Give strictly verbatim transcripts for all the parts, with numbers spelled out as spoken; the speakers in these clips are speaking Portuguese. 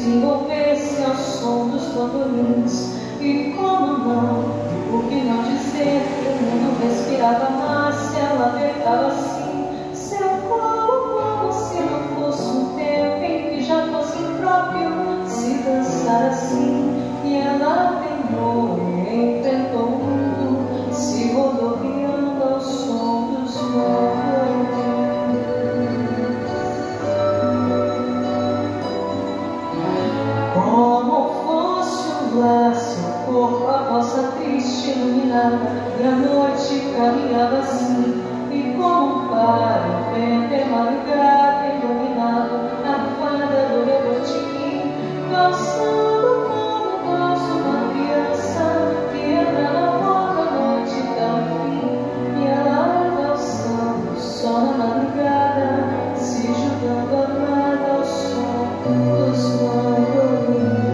desenvolver-se ao som dos bandolins. E como não, por que não dizer que o mundo respirava mais se ela apertava assim seu colo, como se não fosse um tempo em que já fosse próprio se dançar assim. E ela teimou e enfrentou o mundo, se rodopiando ao som dos bandolins. Como fosse um lar, seu corpo, a vossa triste iluminava, e a noite caminhava assim. E como um par, o vento e a madrugada iluminava a fada do rebotiquim, valsando como valsa uma criança que entra na boca a noite dá o fim. E ela valsando só na madrugada, se jogando amada ao som dos bandolins.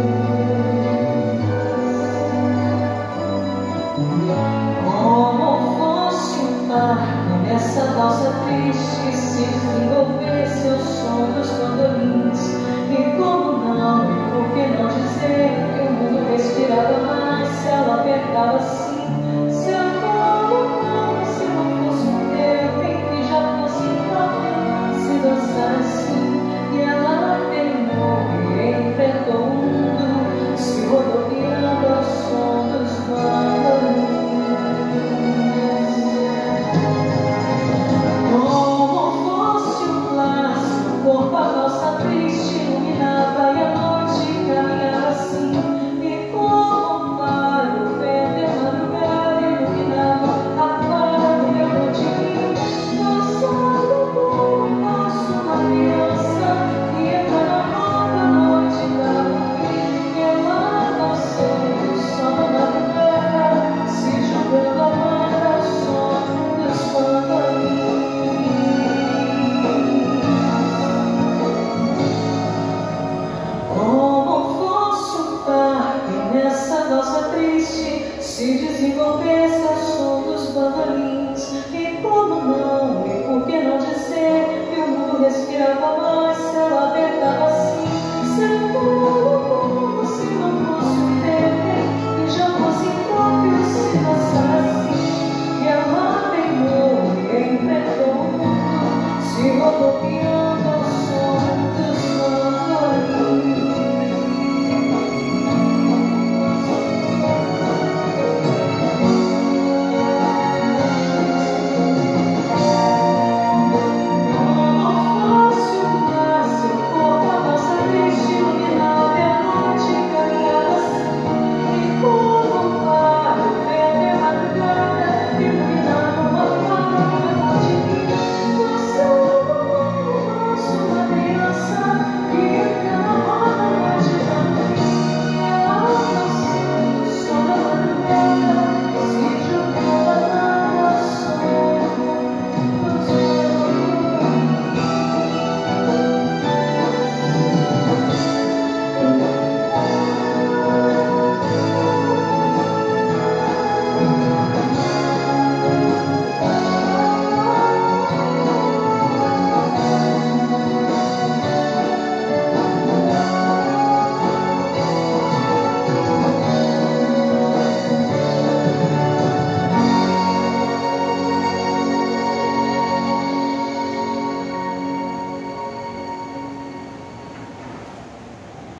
Como fosse um parque nessa valsa triste se desenvolvesse ao som dos bandolins. E como não, e por que não dizer que o mundo respirava mais se ela apertava assim seu colo, como se não fosse um tempo em que já fosse próprio se dançar assim. E ela teimou e enfrentou o mundo, se rodopiando ao som dos bandolins. Como fosse um laço, o corpo a valsa triste iluminava e a noite caminhava assim. E como um mar, o vento e a madrugada iluminava a fada do meu botiquim, dançando como um passo uma criança que entra na roda, a noite dava o fim. E ela dançando só na madrugada, se jogando amada ao som dos bandolins. Como fosse um parque nessa valsa triste se desenvolvesse ao som dos bandolins. E como não, e por que não dizer que o mundo respirava mais se ela apertava assim seu colo, como se não fosse um tempo que já fosse próprio se dançar assim. E ela teimou e enfrentou o mundo, se rodopiando